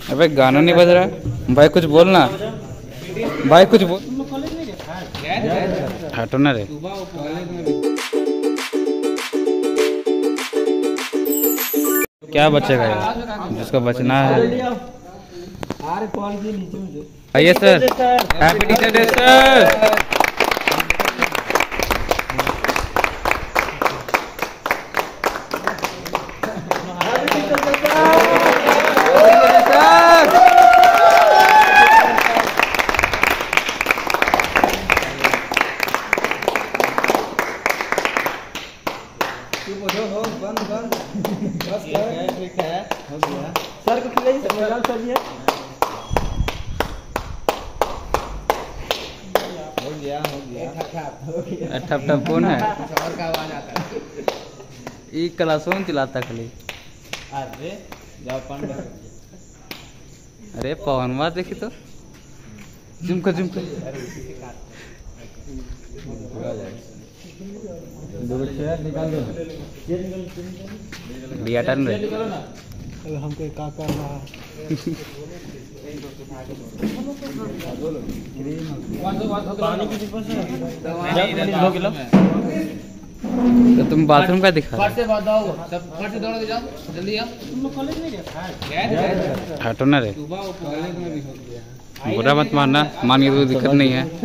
अबे गाना नहीं बज रहा भाई, कुछ बोलना भाई, कुछ बोल। हटो ना रे। क्या बचेगा यार, जिसको बचना है। आइए sir, happy teacher day sir. Sir को खिलाइए, सर जी है। हो गया ठप ठप कौन है? ये क्लासों में चिल्लाता खाली। अरे जाओ पंडा। अरे पवन बात देखी तो झुमका झुमका निकाल दो। लिया टर्न रे। हमको क्या कर रहा है? पानी की तो तुम बाथरूम का दिखा। फट से बात आओ, सब फट से दौड़ के जाओ, जल्दी आओ। तुम लोग कॉलेज नहीं गए? हटो ना रे, बुरा मत मानना, मान के तो दिक्कत नहीं है।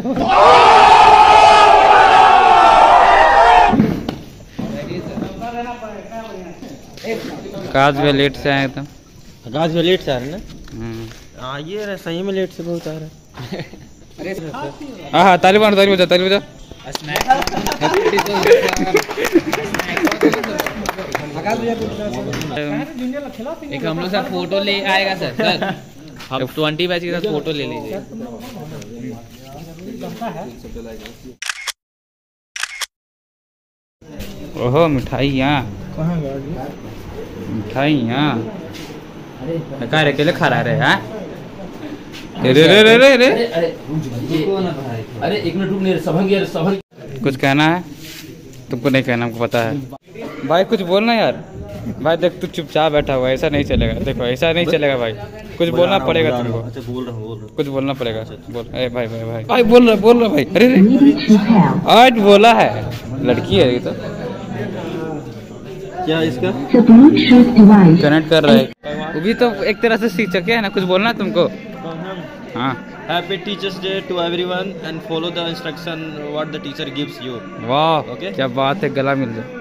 आकाश भी लेट से आए तुम। आकाश भी लेट से आ रहे ना? हाँ ये रहे, सही में लेट से बहुत आ रहे। हाँ ताली बजा, ताली बजा, ताली बजा। एक हम लोग साथ फोटो ले आएगा सर। हम 20 बैच के साथ फोटो ले लीजिए। ओहो मिठाइयाँ, मिठाइयाँ क्या रे, अकेले खा रहा है? रे रे रे रे रे। अरे एक मिनट रुक, नहीं सभन कुछ कहना है? तुमको नहीं कहना, हमको पता है। भाई कुछ बोलना यार। भाई देख तू चुपचाप बैठा हुआ, ऐसा नहीं चलेगा। देखो ऐसा नहीं चलेगा भाई, कुछ बोलना पड़ेगा तुमको। अच्छा बोल रहा हूँ, कुछ बोलना पड़ेगा। बोल। अरे भाई भाई भाई भाई बोल रहा भाई। अरे आज बोला है, लड़की है ये तो। क्या इसका कनेक्ट कर रहा है वो भी तो एक तरह से शिक्षक है ना। कुछ बोलना तुमको? हाँ। Happy Teachers Day to everyone and follow the instruction what the teacher gives you. वाह Okay? क्या बात है, गला मिल जाए।